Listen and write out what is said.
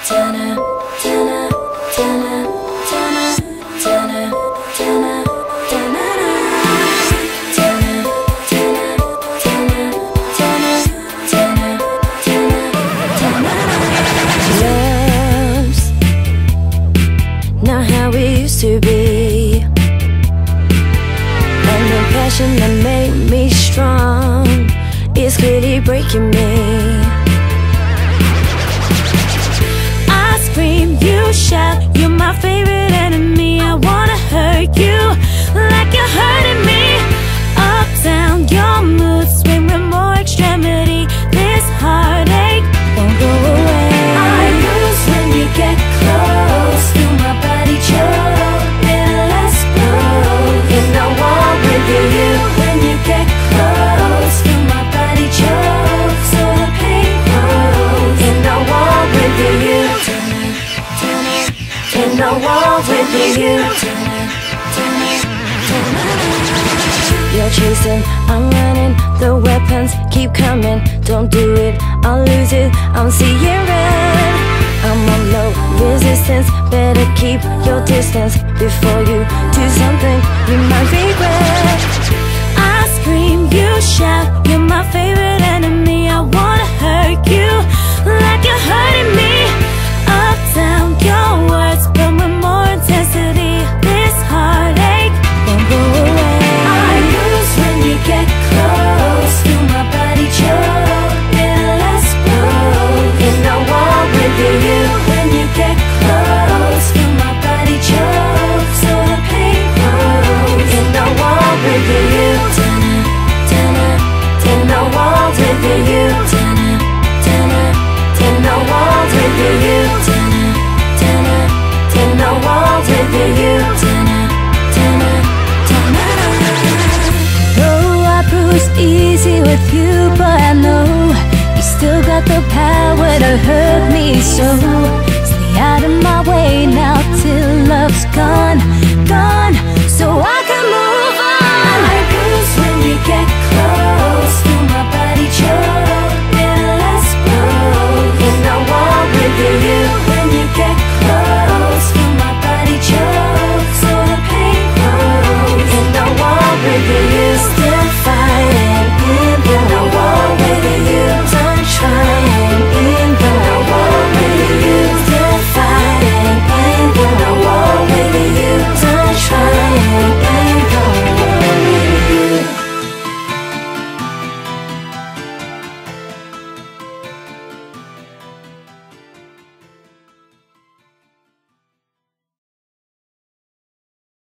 Not how we used to be, and the passion that made me strong is clearly breaking me. I scream, you shout, you're my favorite enemy. I wanna hurt you like you're hurting me. Up, down, your mood swing with more extremity. This heartache won't go away. I lose when you get close, feel my body choke, and let's go. In the wall with you, when you get close, feel my body choke, so the pain grows. In the wall with you, in the wall with you. You're chasing, I'm running, the weapons keep coming. Don't do it, I'll lose it, I'm seeing red. I'm on low resistance, better keep your distance before you do something you might regret. I scream, you shout, you're my favorite enemy. I wanna hurt you like you're hurting me. Up, down, your words, but with more intensity. This heartache won't go away. I lose when you get close, feel my body choke, and let's go. In the wall with you, when you get close, feel my body choke, so the pain grows. In the wall with you, in the wall with you, in the wall with you, in the wall with you. Oh, I bruise easy with you, but I know you still got the power to hurt me so.